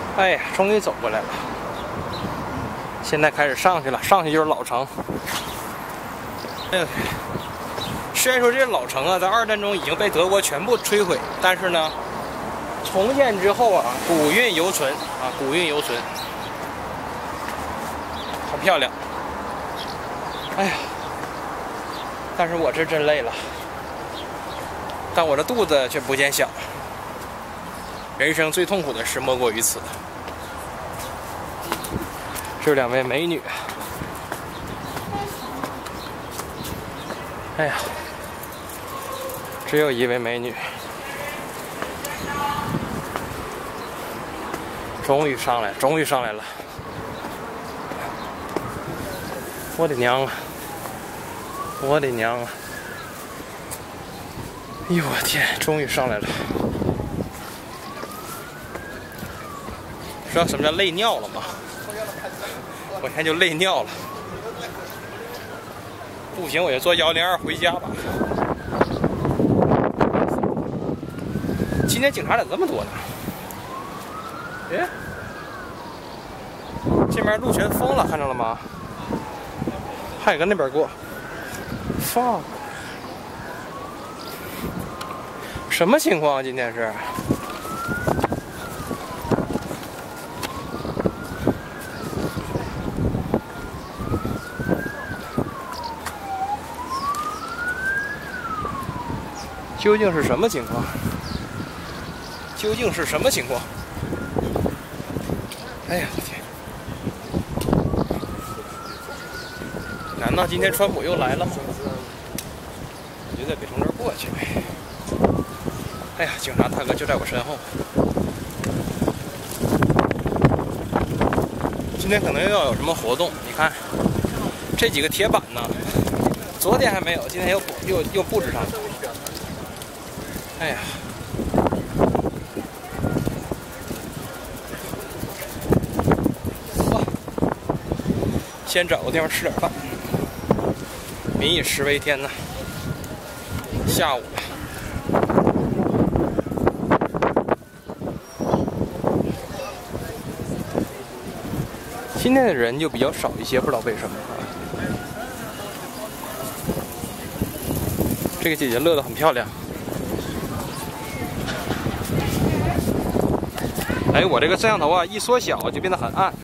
哎呀，终于走过来了。现在开始上去了，上去就是老城。哎呦，虽然说这老城啊，在2战中已经被德国全部摧毁，但是呢，重建之后啊，古韵犹存啊，古韵犹存，好漂亮。哎呀，但是我是真累了，但我的肚子却不见小。人生最痛苦的事莫过于此。这2位美女，哎呀，只有1位美女，终于上来，终于上来了！我的娘啊！我的娘啊！哎呦我天，终于上来了！知道什么叫累尿了吗？我现在就累尿了。不行，我就坐102回家吧。今天警察咋这么多呢？哎，这边路全封了，看着了吗？还有个那边过。fuck， 什么情况？今天是？究竟是什么情况？究竟是什么情况？哎呀，我天！难道今天川普又来了吗？我觉得得从这儿过去呗。哎呀，警察大哥就在我身后。今天可能又要有什么活动？你看，这几个铁板呢，昨天还没有，今天又布置上了。哎呀！先找个地方吃点饭。民以食为天呐。下午了。今天的人就比较少一些，不知道为什么。这个姐姐乐得很漂亮。哎，我这个摄像头啊，一缩小就变得很暗。